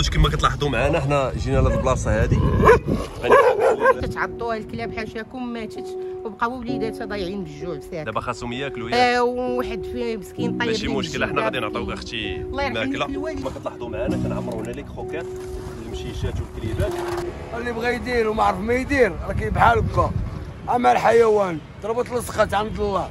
خوت كما كتلاحظوا معنا حنا جينا لهاد البلاصه هادي تتعضوها الكلاب حاشاكم ماتت وبقاو وليداتها ضايعين بالجوع ساكت. دابا خاصهم ياكلوا ياك وواحد فيه مسكين طاير. ماشي مشكل، حنا غادي نعطيوك اختي الماكله. كما كتلاحظوا معنا كنعمروا هنا ليك خوكات المشيشات والكليبات. اللي بغى يدير وما عرف ما يدير راه كاين بحال هكا. اما الحيوان ضربت لصقات عند الله.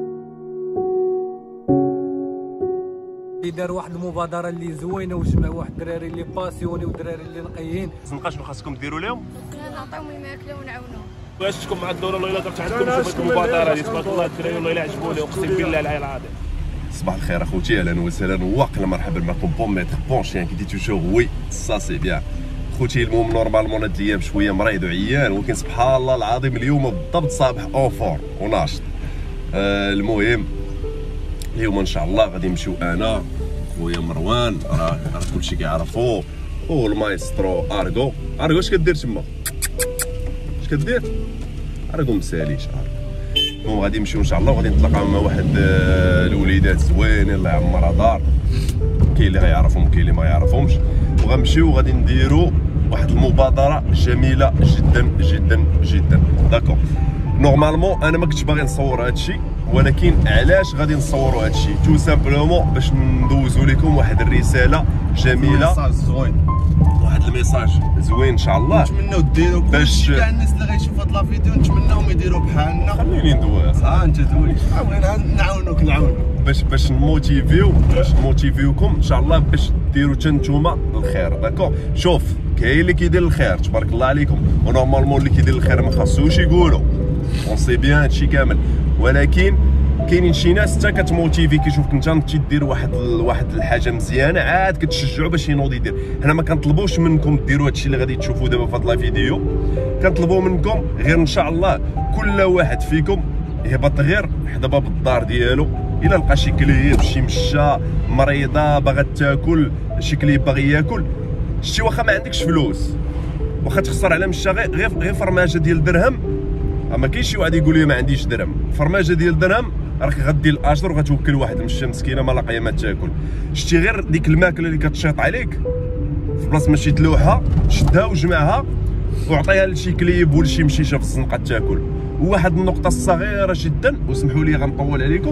دار واحد المبادره اللي زوينه وجمع واحد الدراري اللي باسيوني ودراري اللي نقيين. الزنقه شنو خاصكم ديروا لهم؟ نعطيهم الماكله ونعاونوهم. بغيتكم مع الدوله والله الا درت عندكم شوف المبادره هذه تبارك الله الدراري والله الا عجبوني اقسم بالله العلي العظيم. صباح الخير اخوتي، اهلا وسهلا وواقلا مرحبا معكم بون ميتر بون شيان كي دي توجور وي سا سي بيان. خوتي المهم نورمالمون هاد الايام شويه مريض وعيان، ولكن سبحان الله العظيم اليوم بالضبط صابح اون فور وناشط. المهم اليوم ان شاء الله غادي نمشيو انا خويا مروان راه كلشي كيعرفو والمايسترو ارغو. ارغو اش كدير تما؟ اش كدير؟ ارغو مساليش ارغو. المهم غادي نمشيو ان شاء الله وغادي نتلاقاو مع واحد الوليدات زوينين الله يعمرها دار، كاين اللي غيعرفهم كاين اللي ما يعرفهمش، وغنمشيو وغادي نديرو واحد المبادره جميله جدا جدا جدا. داكور نورمالمون انا ما كنتش باغي نصور هادشي، ولكن علاش غادي نصوروا هادشي؟ تو سامبلومون باش ندوزو لكم واحد الرساله جميله، ميساج زوين، واحد الميساج زوين ان شاء الله. نتمناو ديروا باش كاع الناس اللي غيشوفوا هاد لا فيديو نتمناوهم يديروا بحالنا. خليني ندوز. انت دوي بغينا نعاونوك باش نموتيفيوكم ان شاء الله باش ديروا حتى نتوما الخير. داكور شوف كاين اللي كيدير الخير تبارك الله عليكم، ونورمالمون اللي كيدير الخير ما خاصوش يقولوا اون سي بيان هادشي كامل، ولكن كاينين شي ناس حتى كتموتيفي كيشوفك انت تدير واحد الحاجه مزيانه عاد كتشجعوا باش ينوض يدير. حنا ما كنطلبوش منكم ديروا هادشي اللي غادي تشوفوا دابا في هاد لا فيديو، كنطلبوا منكم غير ان شاء الله كل واحد فيكم يهبط غير حدا باب الدار ديالو، الا لقى شي كليب شي مشا مريضه باغا تاكل شي كليب باغي ياكل، شتي واخا ما عندكش فلوس واخا تخسر على مشا غير فرماجه ديال درهم، اما كاين شي واحد يقول لي ما عنديش درهم، فرماجه ديال درهم راك غدير الاجر وغتوكل واحد المشا مسكينه ما لاقيه ما تاكل. شتي غير ديك الماكله اللي كتشيط عليك في بلاصه ماشي تلوحها شدها وجمعها وعطيها لشي كليب ولا شي مشيشه في الزنقه تاكل. وواحد النقطه صغيره جدا وسمحوا لي غنطول عليكم،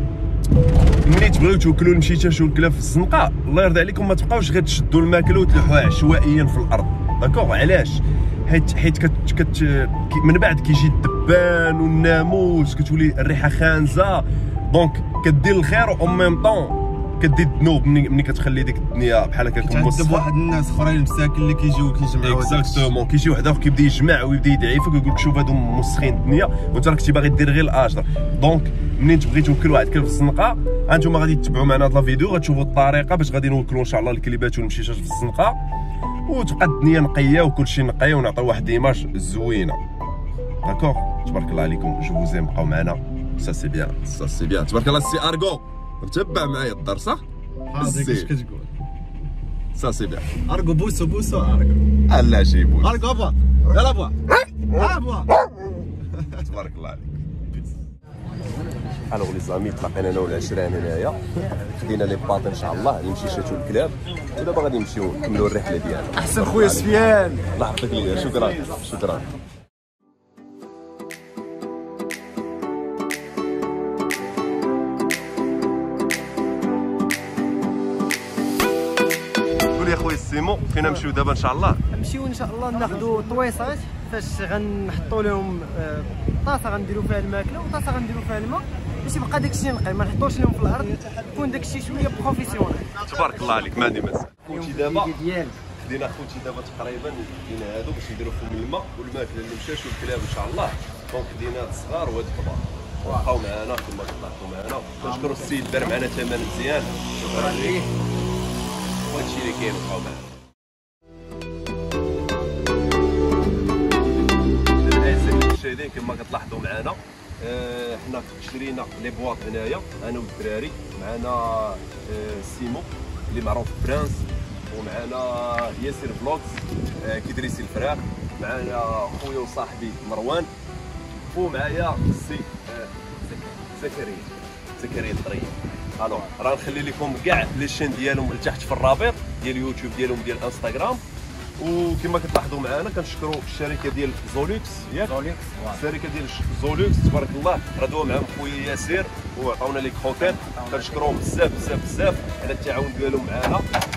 ملي تبغيو توكلوا المشيتاش والكلاب في الزنقه الله يرضي عليكم ما تبقاوش غير تشدوا الماكله وتلوحوها عشوائيا في الارض. داكوغ علاش؟ حيت من بعد كيجي الدبان والناموس كتولي الريحه خانزه، دونك كدير الخير و اون ميم طون كدير الذنوب ملي كتخلي ديك الدنيا بحال هكا كموصفه. واحد الناس اخرين مساكن اللي كيجيو كيجمعوا اكزاكتومون، كيجي واحد اخر كيبدا يجمع ويبدا يدعيفك ويقول لك شوف هادو موسخين الدنيا وانت راك باغي دير غير الاجر. دونك منين تبغي توكل واحد كلب في الزنقه انتم غادي تتبعوا معنا هاد لا فيديو غتشوفوا الطريقه باش غادي نوكلوا ان شاء الله الكليبات والمشيشات في الزنقه وتبقى الدنيا نقيه وكلشي نقيه ونعطيو واحد ايماج زوينه. داكوغ تبارك الله عليكم جو فوزيم بقاو معنا سا سي بيان سا سي بيان تبارك الله. السي ارغو متبع معايا الدار صح؟ هذيك اش كتقول سا سي بيان. ارغو بوسو ارغو لا شي بوس ارغو با يلا با با تبارك الله عليك. الوغ لي زامي تلاقينا انا والعشران هنايا خدينا لي باط ان شاء الله المشيشات والكلاب ودابا غادي نمشيو نكملوا الرحله ديالنا. احسن خويا سفيان الله يحفظك ليا شكرا. قول يا خويا سيمو فين نمشيو دابا ان شاء الله؟ نمشيو ان شاء الله ناخذوا طويصات فاش غنحطوا لهم طاسه غنديروا فيها الماكله وطاسه غنديروا فيها الماء باش يبقى داكشي نقي ما نحطوش لهم في الارض يكون داكشي شويه بروفيسيونيل. تبارك الله عليك ما عندي ما خوتي دابا خدينا خوتي دابا تقريبا خدينا هادو باش نديرو فيهم الماء والماكله المشاش والكلاب ان شاء الله. دونك خدينا هاد الصغار وهاد الكبار وبقاو معنا كما طلعتوا معنا. كنشكروا السيد دار معنا ثمن مزيان شكرا ليه وهادشي اللي كاين بقاو معنا. المشاهدين كما كتلاحظوا معنا حنا شرينا لي بواط هنايا انا والدراري معنا سيمو اللي معروف برانس ومعنا ياسر فلوكس كيدريسي الفراخ معنا خويا وصاحبي مروان ومعايا السي زكريا الطريق الو راه نخلي لكم كاع لي شين ديالهم لتحت في الرابط ديال اليوتيوب ديالهم ديال الانستغرام. وكما كتلاحظوا معنا كنشكروا الشركه ديال زوليكس ياك الشركه ديال زوليكس تبارك الله راه دوا معهم خويا ياسر وعطاونا لي كروكيت كنشكروهم بزاف بزاف بزاف على التعاون ديالهم معنا.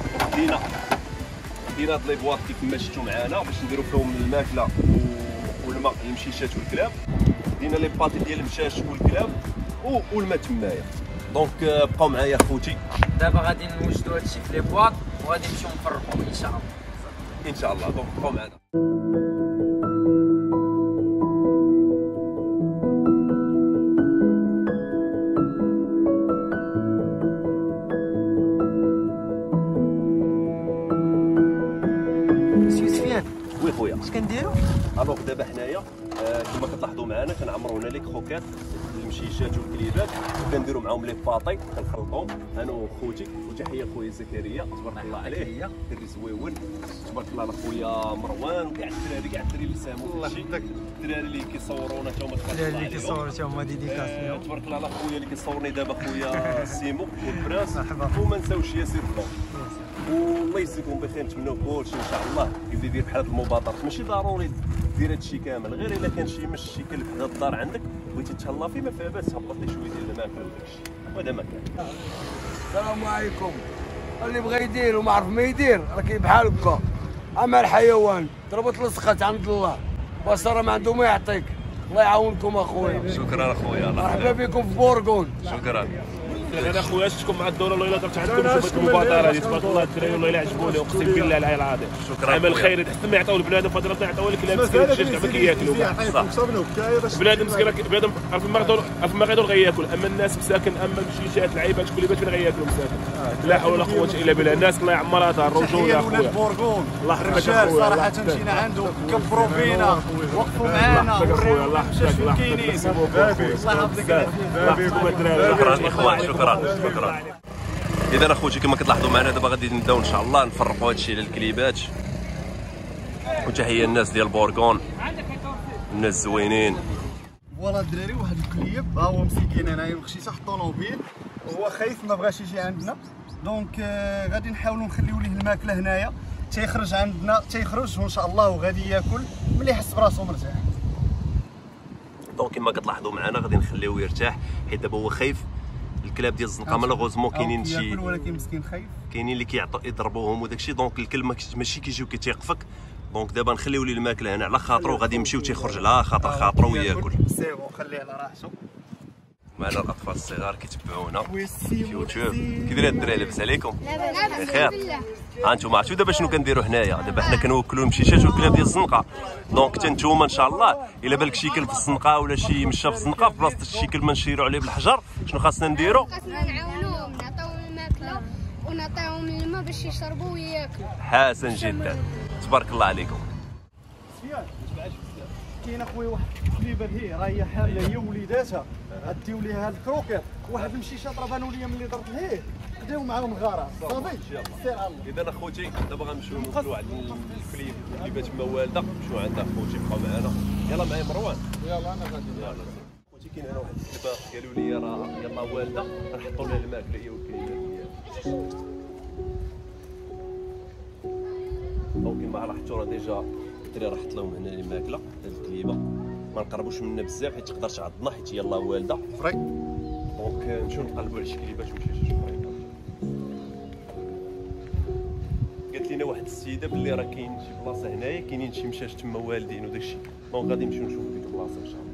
دينا لي بواط كيف ما شفتوا معنا باش نديروا فيهم الماكله والماء المشيشات والكلاب. دينا لي باتي ديال المشاش والكلاب والماء تمايا. دونك بقاو معايا خوتي. دابا غادي نوجدوا هادشي في لي بواط وغادي نمشيو نفرقوا ان شاء الله. ان شاء الله دونك بقاو معنا. سي سفيان وي خويا اش كنديروا؟ الوغ دابا حنايا كما كتلاحظوا معنا كنعمروا هنا لي كروكيت المشيشات والكليبات وكنديروا معاهم لي باطي كنخلطوهم انا وخوتي. وتحيه خويا زكريا تبارك الله عليه دري زويون تبارك الله على خويا مروان وكاع الدراري كاع الدراري اللي ساهموا الله يحفظك. الدراري اللي كيصورونا تا هما تبارك الله اللي كيصوروا حتى هما ديديكاس ليهم. تبارك الله على خويا اللي كيصورني دابا خويا سيمو والبراس. مرحبا. وما نساوش ياسر بلون. والله يجزيكم بخير نتمنوا كلشي ان شاء الله يبدا يدير بحال هاد المبادرات. ماشي ضروري دير هادشي كامل غير الا كان شي مش شي كلب حدا الدار عندك بغيتي تهلا فيه ما فيها باس تهبط ليه شويه ديال الماكله وداكشي وهذا ما كان. السلام عليكم. اللي بغى يدير وما عرف ما يدير راه كاين بحال هكا. اما الحيوان ضربت لصقات عند الله بصره ما عنده ما يعطيك. الله يعاونكم اخويا. شكرا اخويا مرحبا بكم في بورغون. شكرا. انا خويا شفتكم مع الدوله والله الا درت عندكم شوفوا المبادره هذه تبارك الله الدراري والله الا عجبوني اقسم بالله العلي العظيم. شكرا. عمل خيري حتى ما يعطيو البنادم فتره يعطيو الكلاب مسكين الشيش كاع ما كياكلوا بنادم مسكين بنادم عرف ما غيدور غياكل. اما الناس مساكن اما المشيشات العيبات كليبات فين غياكلوا مساكن. لا حول ولا قوه الا بالله. الناس الله يعمرها دار الرجوله يا خويا. الله يحفظك اخويا. صراحه مشينا عنده كبروا فينا وقفوا معنا ورونا الله يحفظك الله يحفظك الله يحفظك. شكرا اخوان شكرا. اذا اخوتي كما كتلاحظوا معنا دابا غادي نبداو ان شاء الله نفرقوا هادشي للكليبات. وتحيه الناس ديال بورغون الناس زوينين. فوالا الدراري واحد الكليب ها هو مسكين هنايا مخشيش حط طونوبيل وهو خايف ما بغاش يجي عندنا. دونك غادي نحاولوا نخليو ليه الماكله هنايا تيخرج عندنا تيخرج وان شاء الله وغادي ياكل ملي يحس براسو مرتاح. دونك كما كتلاحظوا معنا غادي نخليوه يرتاح حيت دابا هو خايف. الكلاب ديال الزنقه مالوغوزمون كاينين شي ياكل ولكن مسكين خايف. كاينين اللي كيضربوهم وداكشي. دونك الكلب ماشي كيجيو كيتيقفك. دونك دابا نخليو ليه الماكله هنا على خاطرو غادي يمشي وتيخرج على خاطر خاطرو وياكل. سيرو خليه على راحته. معنا الاطفال الصغار كيتبعونا خويا في يوتيوب. كي داير الدراري لاباس عليكم؟ بخير. ها انتم عرفتوا دابا شنو كنديروا هنايا؟ دابا حنا كنوكلوا المشيشات والكلاب ديال الزنقه. دونك حتى نتوما ان شاء الله الا بالك شي كلب في الزنقه ولا شي مشى في الزنقه في بلاصه شي كلب ما نشيروا عليه بالحجر شنو خاصنا نديروا؟ خاصنا نعاونوهم نعطيوهم الماكله ونعطيوهم الماء باش يشربوا وياكلوا. حسن جدا تبارك الله عليكم. كاين اخويا واحد الكليبه هي راهي حامله هي ووليداتها غاديو ليها هاد الكروكيت واحد المشيشات راه بانوا ليا ملي درت ليه خداو معاهم غاره صافي سير على الله. اذا اخوتي دابا غنمشيو نوصلوا واحد الكليبات تما والده نمشيو عندها اخوتي بقاو معنا. يلاه معايا مروان. يلا انا غادي. يلاه اخوتي كاين هنا واحد الكلبه قالوا لي راه يلاه والده غنحطوا لها الماكله هي وكاين. دونك كيما لاحظتوا راه ديجا الدراري راه حط لهم هنا الماكله هاد الكليبه ما نقربوش منها بزاف حيت تقدر تعضنا حيت هي الله والده. فري. دونك نمشيو نقلبوا على شي كليبات ومشي شي فريق. قالت لنا واحد السيده باللي راه كاين شي بلاصه هنايا كاينين شي مشاش تما والدين وداكشي. دونك غادي نمشيو نشوفوا ديك البلاصه ان شاء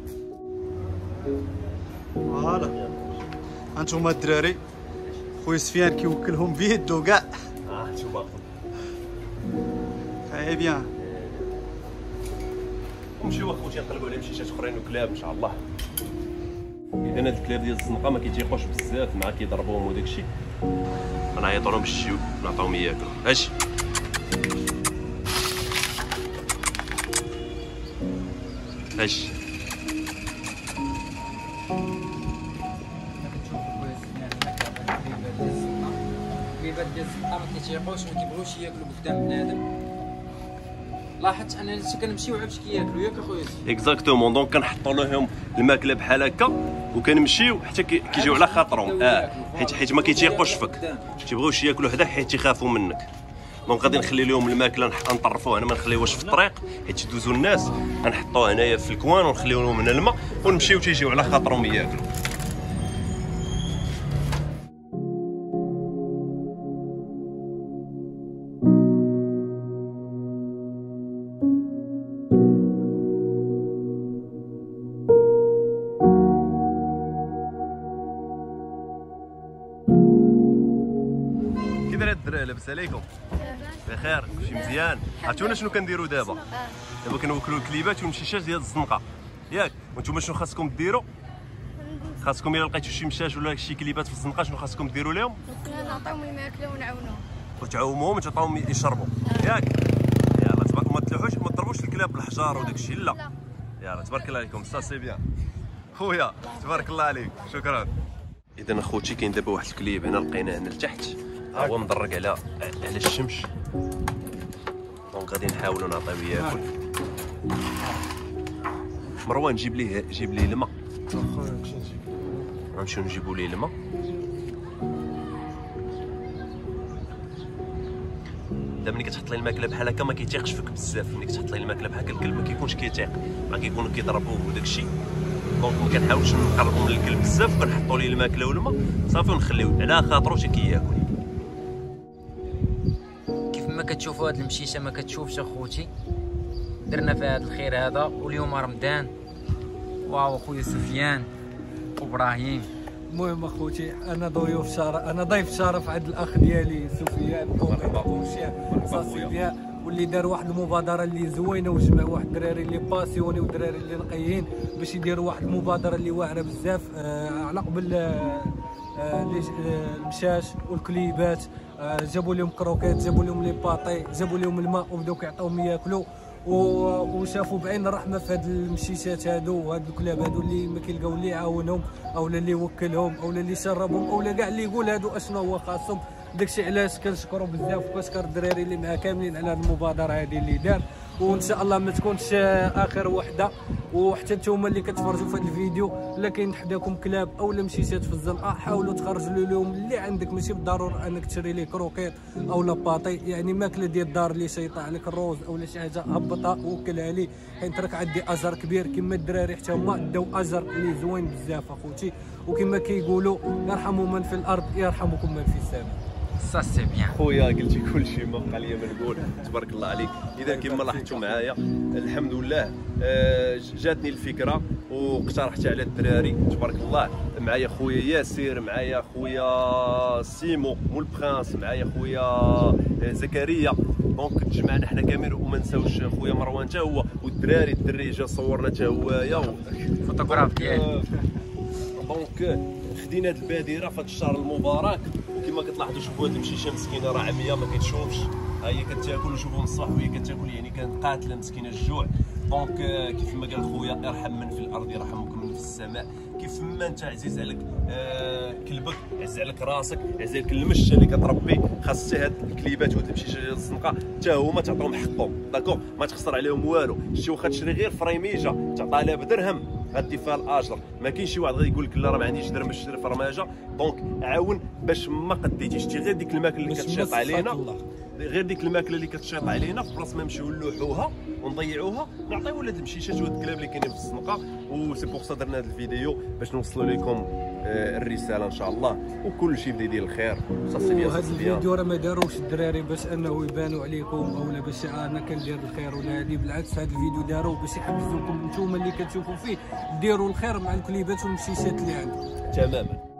الله. فوالا هانتوما الدراري خويا سفيان كيوكلهم بيدو كاع. نتوما اي بيان. نمشيو اخوتي نقلبوا على مشيشات اخرين وكلاب ان شاء الله. اذا هاد الكلاب ديال الزنقه ما كيتيقوش بزاف مع كيضربوهم وداكشي. غنعيطوا لهم باش يجيو نعطيوهم ياكلوا. اش اش الكليبات ديال الزنقه ما كيتيقوش ما كيبغيوش ياكلوا قدام بنادم. لاحظت انا اللي كنمشيو عاد كياكلوا ياك اخويا. اكزاكتومون دونك كنحطوا لهم الماكله بحال هكا وكنمشيو حتى كيجيو على خاطرهم. حيت ما كيتيقوش فيك، تيبغيوش ياكلوا حداك حيت تيخافوا منك. دونك غادي نخلي لهم الماكله نطرفوها هنا، ما نخليوهاش في الطريق حيت يدوزوا الناس، غنحطوها هنايا في الكوان ونخليو لهم هنا الماء ونمشيو تيجيو على خاطرهم ياكلوا. كي داير الدراري؟ لاباس عليكم؟ بخير؟ كلشي مزيان؟ عرفتونا شنو كنديروا دابا؟ دابا كنوكلوا الكليبات والمشيشات ديال الزنقه ياك؟ وانتم شنو خاصكم ديروا؟ خاصكم الا لقيتوا شي مشاش ولا شي كليبات في الزنقه شنو خاصكم ديروا لهم؟ نعطيهم الماكله ونعاونوهم وتعاوموهم وتعطيهم يشربوا ياك؟ يلا تبارك، وما تلوحوش ما تضربوش الكلاب بالحجار وداك الشيء لا. يلا تبارك الله عليكم، سا سي بيان خويا، تبارك الله عليك، شكرا. اذا اخوتي كاين دابا واحد الكليب هنا لقيناه هنا لتحت، ها هو مدرج على الشمس، دونك غادي نحاولوا نعطيوه ياكل. مروان جيب ليه الماء. غنمشيو نجيبوا ليه الماء. دابا ملي كتحط ليه الماكله بحال هكا ما كيتيقش فيك بزاف، ملي كتحط ليه الماكله بحال هكا الكلب ما كيكونش كيتيق، ما كيكونوا كيضربوه وداك الشيء. دونك ما كنحاولش نقربوا من الكلب بزاف، كنحطوا ليه الماكله والماء صافي ونخليوه على خاطرو حتى كياكل. كيف ما كتشوفوا هاد المشيشه ما كتشوفش اخوتي، درنا في هذا الخير هذا، واليوم رمضان. واو خويا سفيان وابراهيم. المهم اخوتي انا ضيف شرف عند الاخ ديالي سفيان صافي، واللي دار واحد المبادره اللي زوينه وجمع واحد الدراري اللي باسيوني والدراري اللي نقيين باش يديروا واحد المبادره اللي واعره بزاف على قبل المشاش والكليبات. جابوا لهم كروكيت، جابوا لهم لي باطي، جابوا لهم الماء وبداو كيعطيوهم ياكلوا، وشافوا بعين الرحمه في هاد المشيشات هادو وهاد الكلاب هادو اللي ما كيلقاو اللي يعاونهم او اللي يوكلهم او اللي يشربهم او كاع اللي يقول هادو اشنو هو خاصهم. داكشي علاش كنشكروا بزاف وكنشكر الدراري اللي معاه كاملين على هاد المبادره هادي اللي دار، وان شاء الله ما تكونش اخر وحده. وحتى نتوما اللي كتفرجوا في هذا الفيديو الا كاين حداكم كلاب او مشيشات في الزنقه حاولوا تخرجوا لهم اللي عندك، ماشي بالضروره انك تشري ليه كروكيت او لاباطي، يعني ماكله ديال الدار اللي شيطه عليك الروز او شي حاجه هبطها وكلها ليه، حيت راك عندي اجر كبير كما الدراري حتى هما داو اجر اللي زوين بزاف اخوتي. وكما كيقولوا يرحموا من في الارض يرحمكم من في السماء. سا سي بيان خويا، قلتي كلشي ما بقى ليا ما نقول، تبارك الله عليك. اذا كما لاحظتوا معايا الحمد لله جاتني الفكره واقترحتها على الدراري تبارك الله. معايا خويا ياسر، معايا خويا سيمو مول برانس، معايا خويا زكريا، دونك تجمعنا حنا كامل. وما نساوش خويا مروان حتى هو، والدراري جا صورنا حتى هو فوتوغراف ديالي. دونك خدينا هاد البادره في هاد الشهر المبارك، وكما كتلاحظوا شوفوا هاد المشيشه مسكينه راه عمياء ما كتشوفش، ها هي كتاكل وشوفوا من الصباح وهي كتاكل، يعني كانت قاتله مسكينه الجوع. دونك كيف ما قال خويا ارحم من في الارض يرحمكم من في السماء. كيف ما انت عزيز عليك كلبك، عزيز عليك راسك، عزيز عليك المشه اللي كتربي، خاص حتى هاد الكليبات وهاد المشيشه ديال الزنقه حتى هما تعطيهم حقهم، داكوغ ما تخسر عليهم والو. شتي واخا تشري غير فريميجه تعطيها لها بدرهم غادي فيها الاجر، ما كاينش شي واحد غادي يقول لك لا راه ما عنديش درهم باش نشري فرماجه. دونك عاون باش ما قديتيش، شتي غير ديك الماكله اللي كتشيط علينا، غير ديك الماكله اللي كتشيط علينا في بلاصه ما نمشيو نلوحوها ونضيعوها نعطيو ولاد المشيشات وهاد الكلاب اللي كاينين في الزنقه. وسي بوغ سا درنا هذا الفيديو باش نوصلوا لكم الرساله ان شاء الله، وكل شيء بدا يدير الخير. وهذا الفيديو راه ما داروش الدراري باش انه يبانوا عليكم اولا باش انا كندير الخير ولا هذه، بالعكس هذا الفيديو داروه باش يحفزوكم نتوما اللي كتشوفوا فيه ديروا الخير مع الكليبات والمشيشات اللي عندكم. تماما.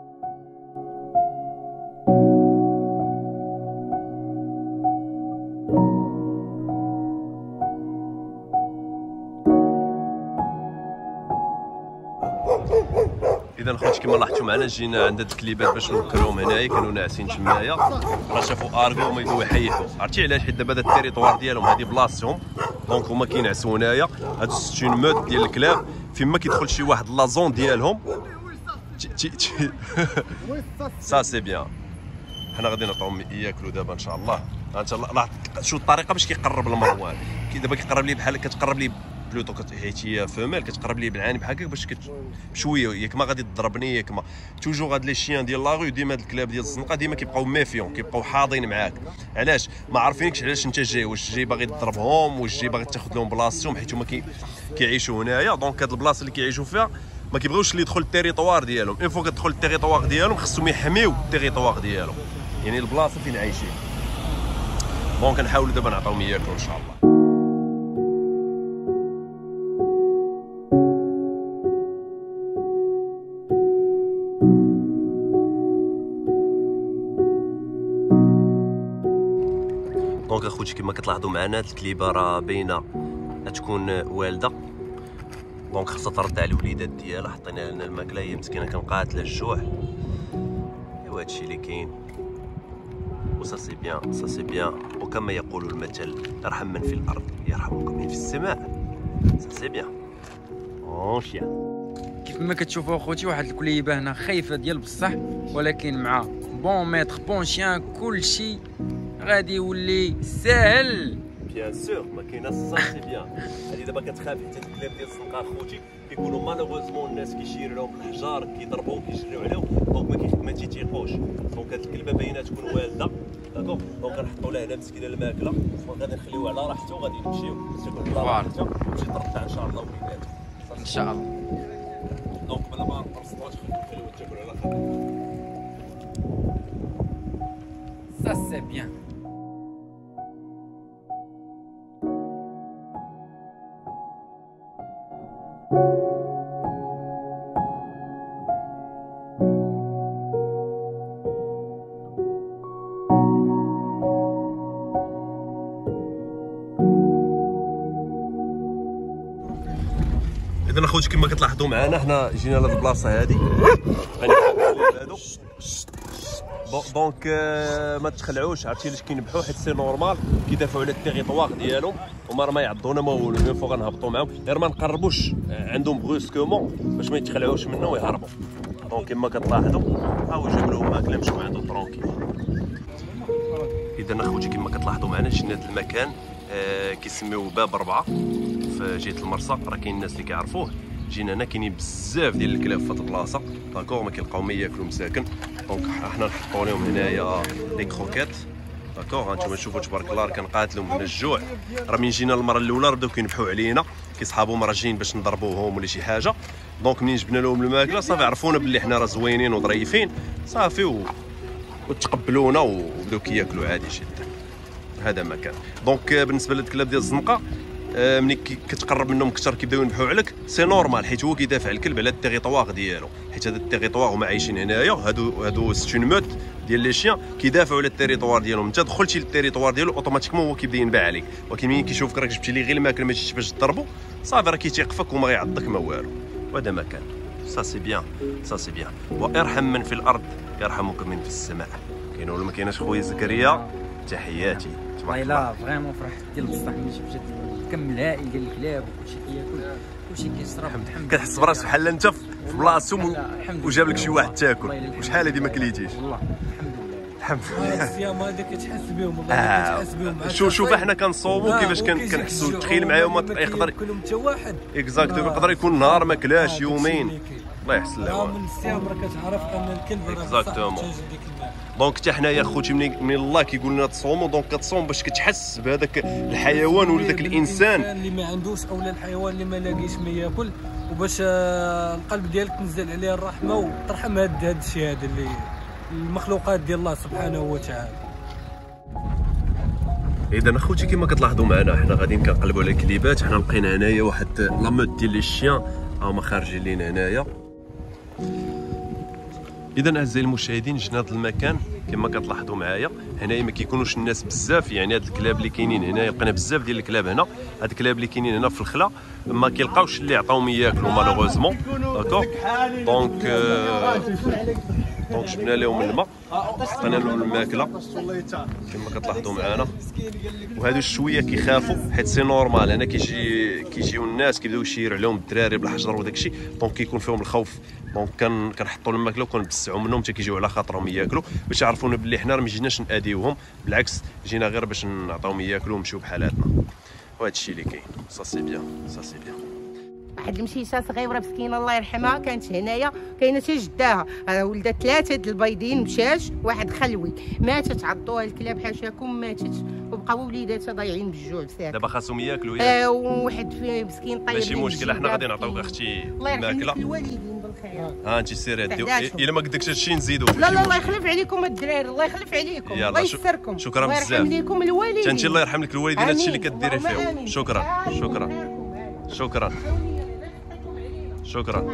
اذا خوتي كما لاحظتوا معنا جينا عند هاد الكليبات باش نوكلوهم هنايا، كانوا ناعسين تمايا، راه شافوا ارغو وما يبغوا يحيحوا. عرفتي علاش؟ حيت دابا هذا التيريطوار ديالهم هذه بلاصتهم، دونك هما كينعسوا هنايا. هاد 60 موت ديال الكلاب فين ما كيدخل شي واحد لازون ديالهم سا سي بيان. حنا غادي نعطيهم ياكلوا دابا ان شاء الله. انت شو الطريقه باش كيقرب لمروان، دابا كيقرب لي بحال كتقرب لي بلوتو حيت هي فيميل كتقرب لي بالعاني بحال هكا باش بشويه ياك ما غادي تضربني ياك ما توجور هاد لي شيان ديال لاغو ديما هاد الكلاب ديال الزنقه ديما كيبقاو ميفيون كيبقاو حاضين معاك. علاش ما عارفينكش علاش انت جاي، واش جاي باغي تضربهم واش جاي باغي تاخذ لهم بلاصتهم حيت هما كيعيشوا هنايا. دونك هاد البلاصه اللي كيعيشوا فيها ما كيبغيوش اللي يدخل التيريطوار ديالهم. اون فوا كتدخل التيريطوار ديالهم خصهم يحميو التيريطوار ديالهم، يعني البلاصه فين عايشين. دونك نحاولوا دابا نعطيهم ياكلوا ان شاء الله. دونك اخوتي كما كتلاحظوا معنا هاد الكليبه راه باينه تكون والده، دونك خاصها ترد على الوليدات ديالها. حطينا لنا الماكله، هي مسكينه كنقاتله الجوع. ايوا هادشي اللي كاين وسا سي بيان سا سي بيان. وكما يقول المثل ارحم من في الارض يرحمكم من في السماء. سا سي بيان اونشيا. كيف ما كتشوفوا اخوتي واحد الكليبه هنا خايفه ديال بصح، ولكن مع بون ميتر بون شيان كلشي غادي يولي ساهل. بيان سور ما كايناش سا سي بيان. هادي دابا كتخاف حتى الكلاب ديال الزنقه اخوتي كيكونوا مالوغوزمون الناس كيشيروا لهم بالحجار كيضربوهم كيجريو عليهم، دونك ما تيتيقوش. دونك هاد الكلبه باينه تكون والده داكوغ. دونك غنحطوا لها هنا مسكينه الماكله وغادي نخليوها على راحته وغادي نمشيو تاكل على راحته وتمشي ترضع ان شاء الله وليداتها ان شاء الله. دونك بلا ما نقصدوش نخليوها تاكل على راحتها. Ça c'est bien. اذا اخوتي كما كتلاحظوا معنا حنا جينا لهاد البلاصه هادي هادو. دونك ما تخلعوش، عرفتي علاش كينبحوا؟ حيت سي نورمال كيدافعوا على التيريطوار ديالهم وما راه ما يعضونا ما والو. اون فوا غنهبطوا معاهم غير ما نقربوش عندهم بروسكومون باش ما يتخلعوش منا ويهربوا. دونك كما كتلاحظوا ها هو جاب لهم ماكله مشاو عنده ترونكيل. اذا اخوتي كما كتلاحظوا معنا جينا هذا المكان كيسميوه باب 4 في جهه المرسى. راه كاين الناس اللي كيعرفوه. جينا هنا كاينين بزاف ديال الكلاب في هذه البلاصه داكوغ، ما كيلقاو ما ياكلوا مساكن. دونك حنا نحطوا لهم هنايا لي كروكيت داكوغ. هانتوما تشوفوا تبارك الله راه كنقاتلوا من الجوع. راه من جينا المره الاولى بداو كينبحوا علينا كيصحابهم راه جايين باش نضربوهم ولا شي حاجه. دونك منين جبنا لهم الماكله صافي عرفونا باللي حنا راه زوينين وظريفين صافي وتقبلونا وبداو كياكلوا عادي جدا. هذا ما كان. دونك بالنسبه للكلاب ديال الزنقه ملي كتقرب منهم كثر كيبداو ينبحوا عليك سي نورمال، حيت هو كيدافع الكلب على التيريطوار ديالو. حيت هذا التيريطوار هما عايشين هنايا، هادو ستون موت ديال لي شيان كيدافعوا على التيريطوار ديالهم. انت دخلتي للتيريطوار ديالو اوتوماتيكمون هو كيبدا ينبح عليك، ولكن ملي كيشوفك راك جبتي ليه غير الماكله ما جيتش باش تضربو صافي راه كيتيقفك وما غيعضك ما والو. وهذا ما كان. سا سي بيان سا سي بيان. وارحم من في الارض يرحمكم من في السماء. كاين ولا ما كايناش خويا زكريا؟ تحياتي تبارك الله. لا فريمون فرحت ديال بصح ملي شفت الكم الهائل ديال الكلاب وكلشي كياكل كلشي كيشرب. الحمد لله كتحس براسك بحال انت في بلاصتهم وجاب لك شي واحد تاكل. وشحال هادي ما كليتيش؟ والله الحمد لله. الصيام هذا كتحس بهم والله كتحس بهم. شوف احنا كنصوموا كيفاش كنحسوا. تخيل معايا هما يقدر كلهم حتى واحد اكزاكتو يقدر يكون نهار ما كلاش يومين. الله يحسن له. من الصيام راه كتعرف ان الكلب راه اكزاكتومون. دونك حتى حنايا خوتي من الله كيقول لنا تصوموا، دونك كتصوم باش كتحس بهذاك الحيوان ولا ذاك الانسان اللي ما عندوش اولا الحيوان اللي ما لاقيش ما ياكل، وباش القلب ديالك تنزل عليه الرحمه وترحم هذا الشيء هذا اللي المخلوقات ديال الله سبحانه وتعالى. اذا اخوتي كما كتلاحظوا معنا حنا غاديين كنقلبوا على الكليبات. حنا لقينا هنايا واحد لاموت ديال لي شيان هما خارجين لينا هنايا. اذا اعزائي المشاهدين جينا هذا المكان كما كتلاحظوا معايا هنايا ما كيكونوش الناس بزاف، يعني هاد الكلاب اللي كاينين هنا لقينا بزاف ديال الكلاب هنا، هاد الكلاب اللي كاينين هنا في الخلا ما كيلقاوش اللي عطاوهم ياكلوا مالوغوزمون. داكوغ دونك جبنا لهم الماء، عطينا لهم الماكله كما كتلاحظوا معنا. وهادو شويه كيخافوا حيت سي نورمال، هنا كيجيو الناس كيبداو يشيروا عليهم الدراري بالحجر وداك الشيء، دونك كيكون فيهم الخوف. دونك كنحطوا لهم الماكله وكنبسعوا منهم حتى كيجيو على خاطرهم ياكلوا، باش يعرفونا بلي حنا ما جيناش ناديوهم، بالعكس جينا غير باش نعطيوهم ياكلوا ونمشيو بحالاتنا. وهذا الشيء اللي كاين. سا سي بيان، سا سي بيان. واحد المشيشه صغيره مسكينه الله يرحمها كانت هنايا، كاينه حتى جداها ولدت 3 د البيضين مشاش، واحد خلوي ماتت، عضوها الكلاب حاشاكم ماتت، وبقاو وليداتها ضايعين بالجوع بساكن. دابا خاصهم ياكلوا ياك. وواحد مسكين طيب ماشي مشكل، حنا غادي نعطيوك اختي الماكله. الوالدين بالخير. ها انت سيري الا ما قدكش هادشي نزيدو. لا الله يخلف عليكم الدراري، الله يخلف عليكم، الله يستركم. شكرا بزاف. الله يرحم لكم الوالدين. انت الله يرحم لك الوالدين، هادشي اللي كديري فيهم. شكرا شكرا شكرا شكرا.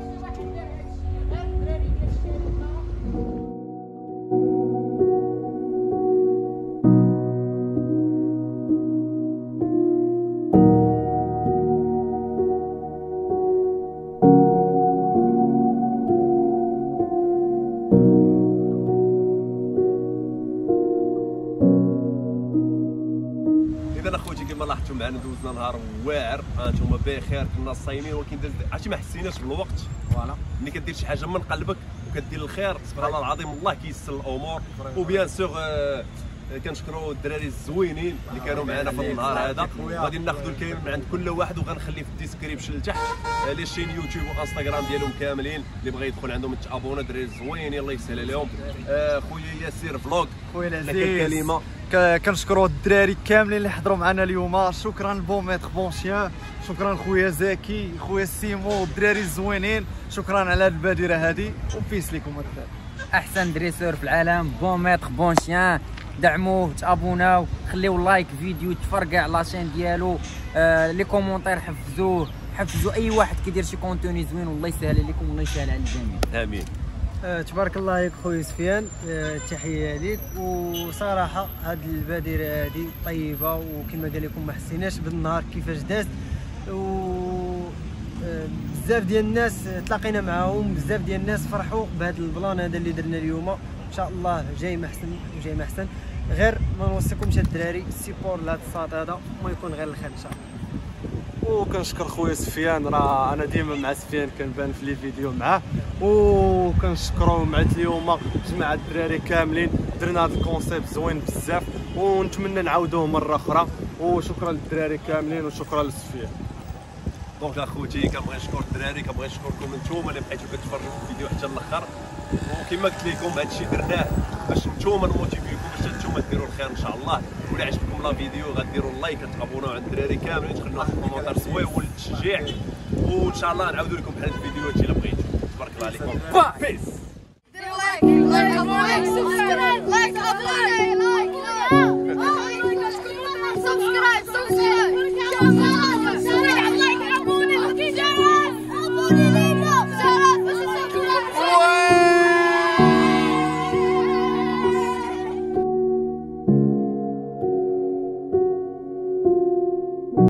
اذا اخوتي كما لاحظتوا معنا دوزنا نهار واعر، انتم بخير كنا صايمين، ولكن عرفتي ما حسيناش بالوقت. فوالا ملي كدير شي حاجه من قلبك وكدير الخير سبحان الله العظيم الله كيسر الامور. وبيان سور كنشكروا الدراري الزوينين اللي كانوا معنا في النهار هذا. غادي ناخذوا الكلمه من عند كل واحد وغنخليه في الديسكريبشن لتحت لي شين يوتيوب وانستغرام ديالهم كاملين، اللي بغى يدخل عندهم يتابونا. الدراري الزوينين الله يسهل عليهم. خويا ياسير فلوغ، خويا العزيز كلمه. كنشكروا الدراري كاملين اللي حضروا معنا اليوم. شكرا بون ميتر بون شيان، شكرا خويا زكي، خويا سيمو، الدراري الزوينين، شكرا على هذه البادره هذه، وبيس لكم الدراري. احسن دريسور في العالم، بون ميتر بون شيان. دعموه، تابوناو، خليو لايك فيديو، تفرقع لاشين ديالو، لي كومونتير حفزوا اي واحد كيدير شي كونتوني زوين، والله يسهل عليكم والله يسهل على الجميع. امين. تبارك الله عليك خويا سفيان، تحيه ليك. وصراحه هذه البادره هذه طيبه، وكما قال لكم ما حسيناش بالنهار كيفاش داز، و بزاف ديال الناس تلاقينا معاهم، بزاف ديال الناس فرحوا بهذا البلان هذا اللي درنا اليوم. ان شاء الله جاي ما احسن وجاي ما احسن، غير ما نوصيكمش الدراري السيبور لهذا الصاد هذا ما يكون غير الخير ان شاء الله. وكنشكر خويا سفيان، راه انا ديما مع سفيان كنبان في لي فيديو معاه، وكنشكروا مع اليوم جماعه الدراري كاملين، درنا هذا الكونسيبت زوين بزاف، ونتمنى نعاودوه مره اخرى. وشكرا للدراري كاملين وشكرا لسفيان. دونك اخوتي كنبغي نشكر الدراري، كنبغي نشكركم نتوما اللي بقيتو كتفرجوا في الفيديو حتى الاخر. وكما قلت لكم هادشي درناه باش نتوما نموتيفيكم باش نتوما ديروا الخير ان شاء الله. ولا عجبكم لا فيديو غديروا اللايك، تابوناو على الدراري كاملين، تخلونا في الكومونتير زويون للتشجيع، وان شاء الله نعاودوا لكم بحال الفيديوهات اللي بغيتو. تبارك الله عليكم. بيس.